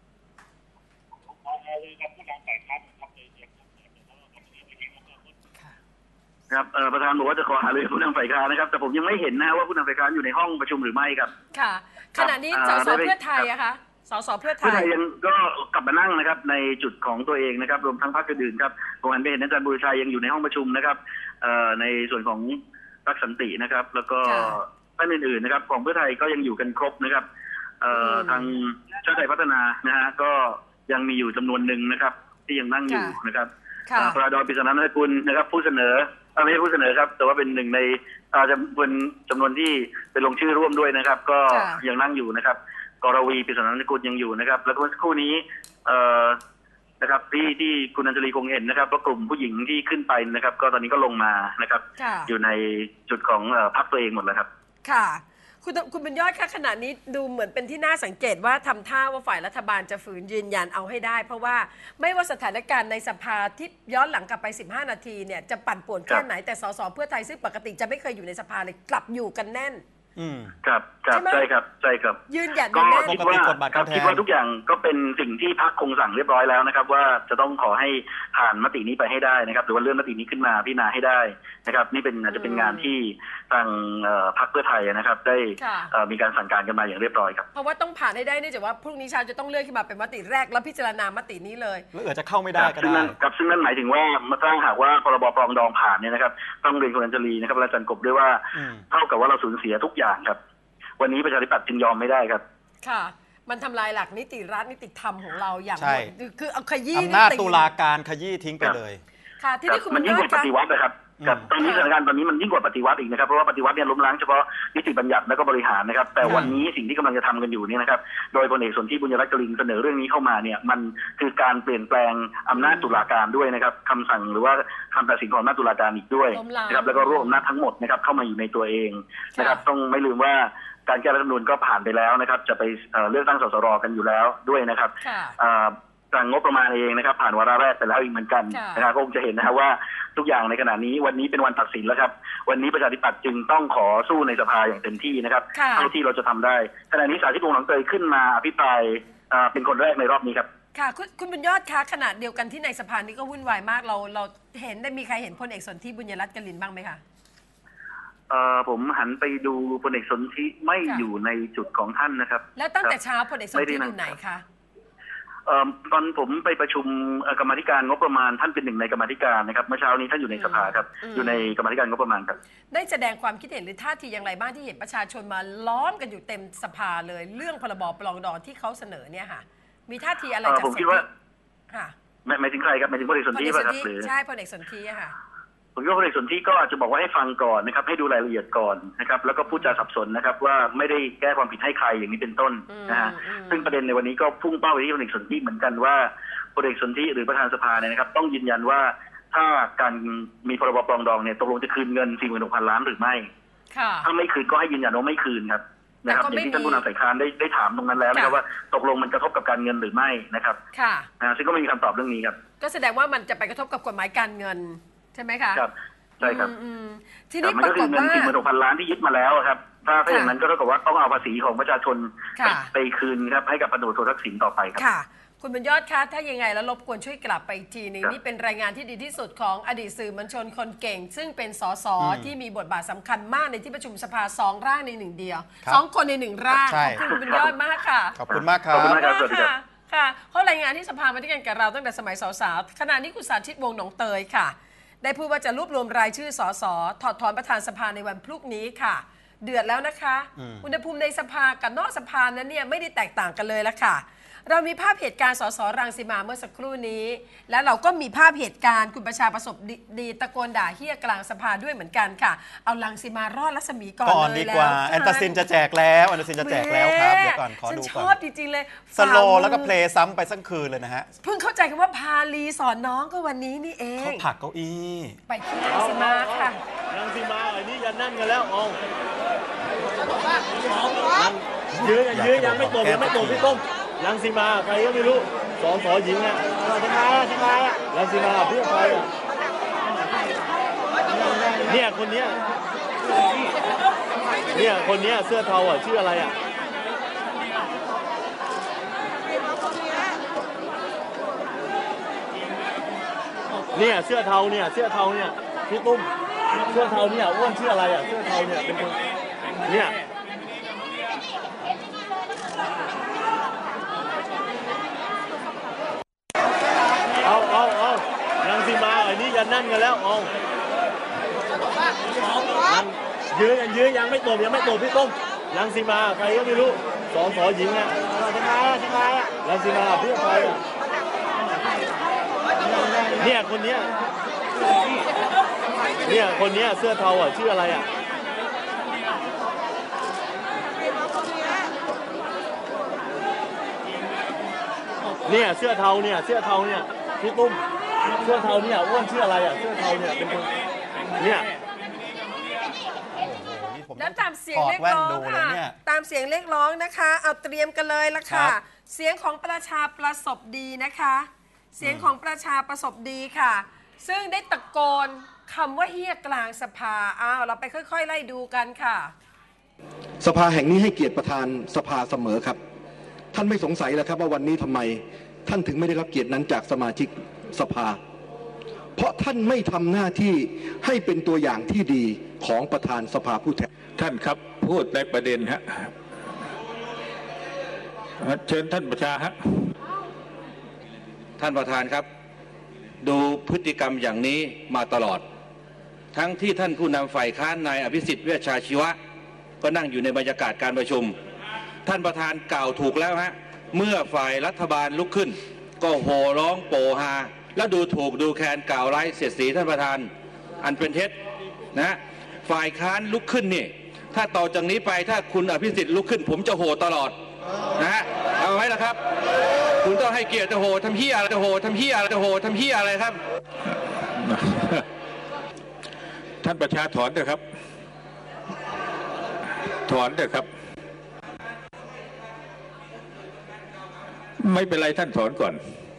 ครับเอ่อประธานบอกว่าจะขอหารือกับผู้นำฝ่ายค้านนะครับแต่ผมยังไม่เห็นนะว่าผู้นำฝ่ายค้านอยู่ในห้องประชุมหรือไม่ครับค่ะ ขณะนี้คสรับสอ่าเพื่อไทยครับอะคะสสเพื่อไทเพื่อไทยยยังก็กลับมานั่งนะครับในจุดของตัวเองนะครับรวมทั้งพรรคอื่นๆครับผมหันไปเห็นอาจารย์บุรชัยยังอยู่ในห้องประชุมนะครับเอ่อในส่วนของพรรคสันตินะครับ แล้วก็ค่ะท่านอื่นๆนะครับของเพื่อไทยก็ยังอยู่กันครบนะครับเอ่อมทางชาติไทยพัฒนานะฮะก็ยังมีอยู่จำนวนหนึ่งนะครับ ที่ยังนั่งอยู่ค่ะนะครับค่ะอ่าพระดอนปริศนานันทกุลนะครับ ผู้เสนอเอ่อไม่ใช่ผู้เสนอครับ แต่ว่าเป็นหนึ่งในอาจจะเป็นจำนวนที่เป็นลงชื่อร่วมด้วยนะครับ ก็ค่ะยังนั่งอยู่นะครับกรวีปริศนานันทกุลยังอยู่นะครับ แล้วก็เมื่อสักครู่นี้เอ่อนะครับที่ที่คุณอัญชลีคงเห็นนะครับว่ากลุ่มผู้หญิงที่ขึ้นไปนะครับ ก็ตอนนี้ก็ลงมานะครับค่ะอยู่ในจุดของเอ่อพรรคตัวเองหมดแล้วครับค่ะ คุณคุณบุญยอดค่ะขณะนี้ดูเหมือนเป็นที่น่าสังเกตว่าทำท่าว่าฝ่ายรัฐบาลจะฝืนยืนยันเอาให้ได้ เพราะว่าไม่ว่าสถานการณ์ในสภาที่ย้อนหลังกลับไปสิบห้านาทีเนี่ยจะปั่นป่วนแค่ไหนแต่สสเพื่อไทยซึ่งปกติจะไม่เคยอยู่ในสภาเลยกลับอยู่กันแน่นอืมครับครับใช่ไหมใช่ครับใช่ครับยืนหยัดอก็ยู่แน่นคิดว่าปกติกฎบัตรครับตัวแทนคิดว่าทุกอย่างก็เป็นสิ่งที่พรรคคงสั่งเรียบร้อยแล้วนะครับ ว่าจะต้องขอให้ผ่านมตินี้ไปให้ได้นะครับ หรือว่าเลื่อนมตินี้ขึ้นมาพิจารณาให้ได้นะครับ นี่เป็นอาจจะเป็นงานที่ทางเอ่อพรรคเพื่อไทยนะครับ ได้ค่ะเอ่อมีการสั่งการกันมาอย่างเรียบร้อยครับเพราะว่าต้องผ่านให้ได้เนื่องจากว่าพรุ่งนี้เช้าจะต้องเลื่อนขึ้นมาเป็นมติแรกแล้วพิจารณามตินี้เลยแล้วอาจจะเข้าไม่ได้ก็ซึ่งได้นั่นครับซึ่งนั่นหมายถึงว่าถ้าหากว่าพรบปรองดองผ่านเนี่ยนะครับต้องเรียนคุณอัญชลีนะครับและอาจารย์กบด้วยว่าอืมเท่ากับว่าเราสูญเสียทุกอย่างครับ วันนี้ประชาธิปัตย์จึงยอมไม่ได้ครับค่ะ มันทำลายหลักนิติรัฐนิติธรรมของเราอย่างใช่หมดคือคือเอาขยี้อำนาจนิตุลาการขยี้ทิ้งไปเลยค่ะที่นี่คุณมันบุญยิ่ยงอก ดว่าปคะฏิวัตินะครับกับอืมตอนนี้สถานการณ์ตอนนี้มันยิ่งกว่าปฏิวัติอีกนะครับเพราะว่าปฏิวัติเนี่ยล้มล้างเฉพาะนิติบัญญัติและก็บริหารนะครับแต่วันนี้สิ่งที่กำลังจะทำกันอยู่เนี่ยนะครับโดยพลเอกสนธิบุญยรัตน์กลินเสนอเรื่องนี้เข้ามาเนี่ยมันคือการเปลี่ยนแปลงอำนาจตุลาการด้วยนะครับคำสั่งหรือว่าคำตัดสินของอำนาจตุลาการอีกด้วยล้มล้างนะครับแล้วก็รวบอำนาจทั้งหมดนะครับเข้ามาอยู่ในตัวเองนะครับค่ะต้องไม่ลืมว่าการแก้รัฐธรรมนูญก็ผ่านไปแล้วนะครับจะไปเอ่อเลือกตั้งสสรกันอยู่แล้วด้วยนะครับค่ะเอ่อทางงบประมาณเองนะครับ ผ่านวาระแรกไปแล้วอีกเหมือนกันค่ะนะครับก็คงจะเห็นนะครับว่าทุกอย่างในขณะนี้วันนี้เป็นวันตัดสินแล้วครับ วันนี้ประชาธิปัตย์จึงต้องขอสู้ในสภาอย่างเต็มที่นะครับค่ะเท่าที่เราจะทำได้ขณะนี้สาธิตวงศ์หนองเตยขึ้นมาอภิปรายเอ่อเป็นคนแรกในรอบนี้ครับค่ะคุณคุณบุญยอดคะขณะเดียวกันที่ในสภานี้ก็วุ่นวายมากเราเราเห็นได้มีใครเห็นพลเอกสนธิบุญยรัตน์กลินบ้างไหมคะเอ่อผมหันไปดูพลเอกสนธิไม่ค่ะอยู่ในจุดของท่านนะครับแล้วตั้งแต่เช้าพลเอกสนไม่ได้ธินั่อง ยู่ไหนคะเอ่อตอนผมไปประชุมเอ่อกรรมาธิการงบประมาณท่านเป็นหนึ่งในกรรมาธิการนะครับเมื่อเช้านี้ท่านอยู่ในสภาครับอืมอยู่ในกรรมาธิการงบประมาณครับได้แสดงความคิดเห็นหรือท่าทีอย่างไรบ้างที่เห็นประชาชนมาล้อมกันอยู่เต็มสภาเลย เรื่องพรบปรองดองที่เขาเสนอเนี่ยค่ะ มีท่าทีอะไรเอ่อจากผมคิดว่าค่ะหมายหมายถึงใครครับหมายถึงพลเอกสนพลธิเอกสป่ะนครับธิหรือใช่พลเอกสนธิอะค่ะผมคิดว่าพลเอกสนธิก็อาจจะบอกว่าให้ฟังก่อนนะครับให้ดูรายละเอียดก่อนนะครับแล้วก็พูดจาสับสนนะครับว่าไม่ได้แก้ความผิดให้ใครอย่างนี้เป็นต้นนะฮะอืมอืมซึ่งประเด็นในวันนี้ก็พุ่งเป้าไปที่พลเอกสนธิเหมือนกันว่าพลเอกสนธิหรือประธานสภาเนี่ยนะครับต้องยืนยันว่าถ้าการมีพรบปรองดองเนี่ยตกลงจะคืนเงิน สี่หมื่นหกพัน ล้านหรือไม่ค่ะถ้าไม่คืนก็ให้ยืนยันว่าไม่คืนครับนะครับอย่างที่ท่านผู้นำฝ่ายค้านได้ได้ถามตรงนั้นแล้วนะครับว่าตกลงมันกระทบกับการเงินหรือไม่นะครับค่ะนะซึ่งก็ไม่มีคำตอบเรื่องนี้ครับก็แสดงว่ามันจะไปกระทบกับกฎหมายการเงินใช่ไหมคะครับใช่ครับทีนี้มันก็คือเงินสี่หมื่นหกพันล้านที่ยึดมาแล้วครับถ้าถ้าอย่างนั้นก็เท่ากับว่าต้องเอาภาษีของประชาชนไปคืนครับให้กับพันตำรวจโททักษิณต่อไปครับค่ะคุณบุญยอดคะถ้ายังไงแล้วรบกวนช่วยกลับไปอีกทีนึงนี่เป็นรายงานที่ดีที่สุดของอดีตสื่อมวลชนคนเก่งซึ่งเป็นสสที่มีบทบาทสำคัญมากในที่ประชุมสภาสองร่างในหนึ่งเดียวสองคนในหนึ่งร่างขอบคุณคุณบุญยอดมากค่ะขอบคุณมากครับขอบคุณมากครับค่ะค่ะเขารายงานที่สภามาด้วยกันกับเราตั้งแต่สมัยสาวๆขณะนี้คุณสาธิตวงศ์หนองเตยค่ะได้พูดว่าจะรวบรวมรายชื่อสสถอดถอนประธานสภาในวันพรุ่งนี้ค่ะเดือดแล้วนะคะอุณหภูมิในสภากับนอกสภานั้นเนี่ยไม่ได้แตกต่างกันเลยละค่ะเรามีภาพเหตุการณ์สสรังสิมาเมื่อสักครู่นี้และเราก็มีภาพเหตุการณ์คุณประชาประสบดีตะโกนด่าเฮี้ยกลางสภาด้วยเหมือนกันค่ะเอารังสิมารอดรัศมีก่อนก่อนดีกว่าแอนตาซินจะแจกแล้วแอนตาซินจะแจกแล้วครับเดี๋ยวก่อนขอดูก่อนฉันชอบจริงๆเลยสโลแล้วก็เพลย์ซ้ำไปสักคืนเลยนะฮะเพิ่งเข้าใจกันว่าพาลีสอนน้องก็วันนี้นี่เองเขาผักเก้าอี้ไปที่รังสิมาค่ะรังสิมาอันนี้ยันนั่นกันแล้วเอายื้อยื้อยังไม่ตกยังไม่ตกพี่ต้มรังสีมาใครก็ไม่รู้สอสอหญิงอ่ะทำไมทำไมรังสีมาเพื่อใครเนี่ยคนเนี้ยเนี่ยคนเนี้ยเสื้อเทาอ่ะชื่ออะไรอ่ะเนี่ยเสื้อเทาเนี่ยเสื้อเทาเนี่ยพี่ตุ้มเสื้อเทาเนี่ยอ้วนชื่ออะไรอ่ะเสื้อเทาเนี่ยเป็นคนเนี่ยเอาเอาเอารังสีมาอันนี้ยันนั่นกันแล้วเอายื้อยังยื้อยังไม่ตกยังไม่ตกพี่ต้มรังสีมาใครก็ไม่รู้สอสอหญิงอ่ะทำไมทำไมรังสีมาเพื่อใครเนี่ยคนเนี้ยเนี่ยคนเนี้ยเสื้อเทาอ่ะชื่ออะไรอ่ะเนี่ยเสื้อเทาเนี่ยเสื้อเทาเนี่ยพี่ตุ้มเสื้อเทาเนี่ยอ้วนชื่ออะไรอ่ะเสื้อเทาเนี่ยเป็นคนเนี่ยแล้วตามเสียงเรียกร้องค่ะตามเสียงเรียกร้องนะคะเอาเตรียมกันเลยละค่ะเสียงของประชาประสบดีนะคะเสียงของประชาประสบดีค่ะซึ่งได้ตะโกนคำว่าเฮี้ยกลางสภาอ้าวเราไปค่อยๆไล่ดูกันค่ะสภาแห่งนี้ให้เกียรติประธานสภาเสมอครับท่านไม่สงสัยแล้วครับว่าวันนี้ทำไมท่านถึงไม่ได้รับเกียรตินั้นจากสมาชิกสภาเพราะท่านไม่ทำหน้าที่ให้เป็นตัวอย่างที่ดีของประธานสภาผู้แทนท่านครับพูดในประเด็นฮะเชิญท่านประชาฮะท่านประธานครับดูพฤติกรรมอย่างนี้มาตลอดทั้งที่ท่านผู้นำฝ่ายค้านนายอภิสิทธิ์เวชชาชีวะก็นั่งอยู่ในบรรยากาศการประชุมท่านประธานกล่าวถูกแล้วฮะเมื่อฝ่ายรัฐบาลลุกขึ้นก็โห่ร้องโปฮาแล้วดูถูกดูแคลนกล่าวไร้เสียดสีท่านประธานอันเป็นเท็จนะฝ่ายค้านลุกขึ้นนี่ถ้าต่อจากนี้ไปถ้าคุณอภิสิทธิ์ลุกขึ้นผมจะโห่ตลอดนะฮะเอาไว้ละครับคุณต้องให้เกียรติจะโห่ทำเหี้ยอะไรจะโห่ทำเหี้ยอะไรจะโห่ทำเหี้ยอะไรครับท่านประชาถอนเถอะครับถอนเถอะครับไม่เป็นไรท่านถอนก่อน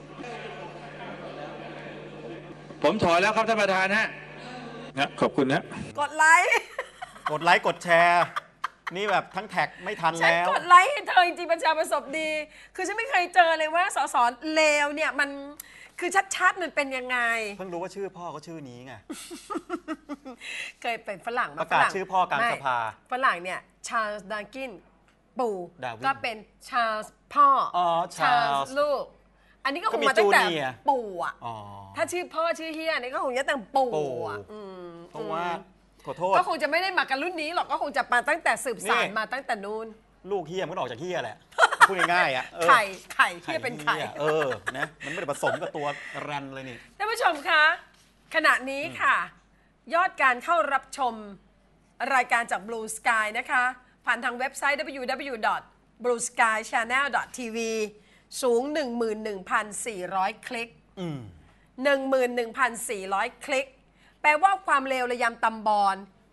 ผมถอนแล้วครับท่านประธานฮะขอบคุณนะกดไลค์กดไลค์กดแชร์นี่แบบทั้งแท็กไม่ทันแล้วฉันกดไลค์ให้เธอจริงๆประชาประสบดีคือฉันไม่เคยเจอเลยว่าสสเลวเนี่ยมันคือชัดๆมันเป็นยังไงเพิ่งรู้ว่าชื่อพ่อก็ชื่อนี้ไงเคยเป็นฝรั่งมาประกาศชื่อพ่อกลางสภาฝรั่งเนี่ยชาร์ลส์ดาร์กินปู่ก็เป็นชาร์ลส์พ่อชาร์ลส์ลูกอันนี้ก็คงมาตั้งแต่ปู่อ่ะถ้าชื่อพ่อชื่อเฮียนี่ก็คงจะตั้งปู่อ่ะเพราะว่าขอโทษก็คงจะไม่ได้มากันรุ่นนี้หรอกก็คงจะมาตั้งแต่สืบสานมาตั้งแต่นู้นลูกเฮียมันก็ออกจากเฮียแหละพูดง่ายๆอ่ะไข่ไข่เฮียเป็นไข่เออนะมันไม่ได้ผสมกับตัวรันเลยนี่ท่านผู้ชมคะขณะนี้ค่ะยอดการเข้ารับชมรายการจาก Blue Sky นะคะผ่านทางเว็บไซต์ ดับเบิลยู ดับเบิลยู ดับเบิลยู ดอท บลู สกาย ชาแนล ดอท ที วี สูง หนึ่งหมื่นหนึ่งพันสี่ร้อย คลิก หนึ่งหมื่นหนึ่งพันสี่ร้อย คลิกแปลว่าความเลวระยำตำบอล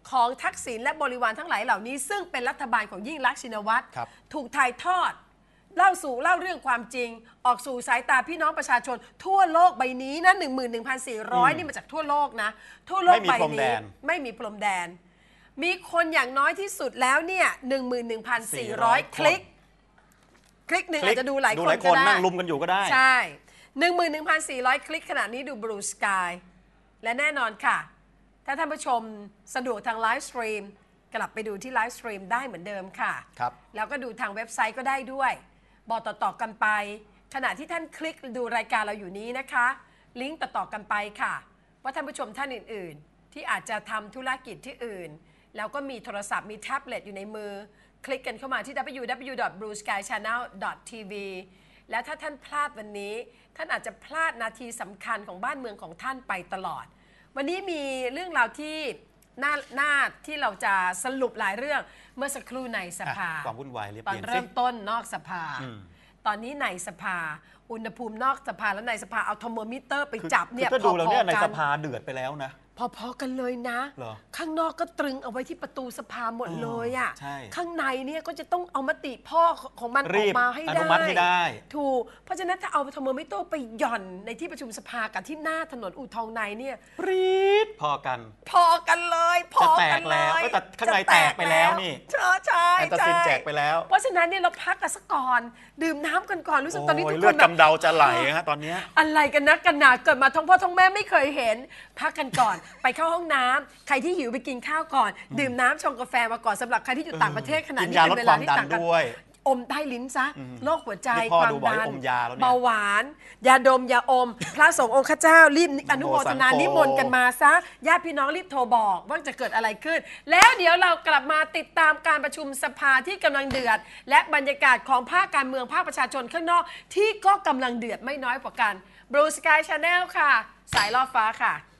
ของทักษิณและบริวารทั้งหลายเหล่านี้ซึ่งเป็นรัฐบาลของยิ่งลักษณ์ชินวัตรถูกถ่ายทอดเล่าสู่เล่าเรื่องความจริงออกสู่สายตาพี่น้องประชาชนทั่วโลกใบนี้นะ หนึ่งหมื่นหนึ่งพันสี่ร้อย นี่มาจากทั่วโลกนะทั่วโลกใบนี้ไม่มีพรมแดนมีคนอย่างน้อยที่สุดแล้วเนี่ย หนึ่งหมื่นหนึ่งพันสี่ร้อย คลิกคลิกหนึ่งอาจจะดูหลายคนก็ได้นั่งลุมกันอยู่ก็ได้ใช่ หนึ่งหมื่นหนึ่งพันสี่ร้อย คลิกขณะนี้ดู Blue Sky และแน่นอนค่ะถ้าท่านผู้ชมสะดวกทางไลฟ์สตรีมกลับไปดูที่ไลฟ์สตรีมได้เหมือนเดิมค่ะครับแล้วก็ดูทางเว็บไซต์ก็ได้ด้วยบอกต่อๆกันไปขณะที่ท่านคลิกดูรายการเราอยู่นี้นะคะลิงก์ต่อๆกันไปค่ะว่าท่านผู้ชมท่านอื่นๆที่อาจจะทำธุรกิจที่อื่นแล้วก็มีโทรศัพท์มีแท็บเล็ตอยู่ในมือคลิกกันเข้ามาที่ ดับเบิลยู ดับเบิลยู ดับเบิลยู ดอท บลูสกายชาแนล ดอท ที วี แล้วถ้าท่านพลาดวันนี้ท่านอาจจะพลาดนาทีสำคัญของบ้านเมืองของท่านไปตลอดวันนี้มีเรื่องราวที่หน้าหน้าที่เราจะสรุปหลายเรื่องเมื่อสักครู่ในสภาความวุ่นวายเรียบตอนเริ่มต้นนอกสภาตอนนี้ในสภาอุณหภูมินอกสภาและในสภาเอาเทอร์โมมิเตอร์ไปจับเนี่ยพอๆกันดูแล้วเนี่ยในสภาเดือดไปแล้วนะพอๆกันเลยนะข้างนอกก็ตรึงเอาไว้ที่ประตูสภาหมดเลยอ่ะข้างในเนี่ยก็จะต้องเอามติพ่อของมันออกมาให้ได้ถูกเพราะฉะนั้นถ้าเอาเทอร์โมมิเตอร์ไปหย่อนในที่ประชุมสภากับที่หน้าถนนอู่ทองในเนี่ยรีดพอกันพอกันเลยพอกันเลยแต่ข้างในแตกไปแล้วนี่ใช่ใช่แอนตาซินแจกไปแล้วเพราะฉะนั้นเนี่ยเราพักกันสักก่อนดื่มน้ำกันก่อนรู้สึกตอนนี้ทุกคนเลือดกำเดาจะไหลฮะตอนนี้อะไรกันนักกันหนาเกิดมาท้องพ่อท้องแม่ไม่เคยเห็นพักกันก่อนไปเข้าห้องน้ำใครที่หิวไปกินข้าวก่อนดื่มน้ำชงกาแฟมาก่อนสำหรับใครที่อยู่ต่างประเทศขนาดนี้เป็นเวลาที่ต่างกันอมใต้ลิ้นซะโรคหัวใจความดันเบาหวานยาดมยาอมพระสงฆ์องค์ข้าเจ้ารีบอนุโมทนานิมนต์กันมาซะญาติพี่น้องรีบโทรบอกว่าจะเกิดอะไรขึ้นแล้วเดี๋ยวเรากลับมาติดตามการประชุมสภาที่กำลังเดือดและบรรยากาศของภาคการเมืองภาคประชาชนข้างนอกที่ก็กำลังเดือดไม่น้อยกว่ากัน Blue Sky Channel ค่ะสายล่อฟ้าค่ะ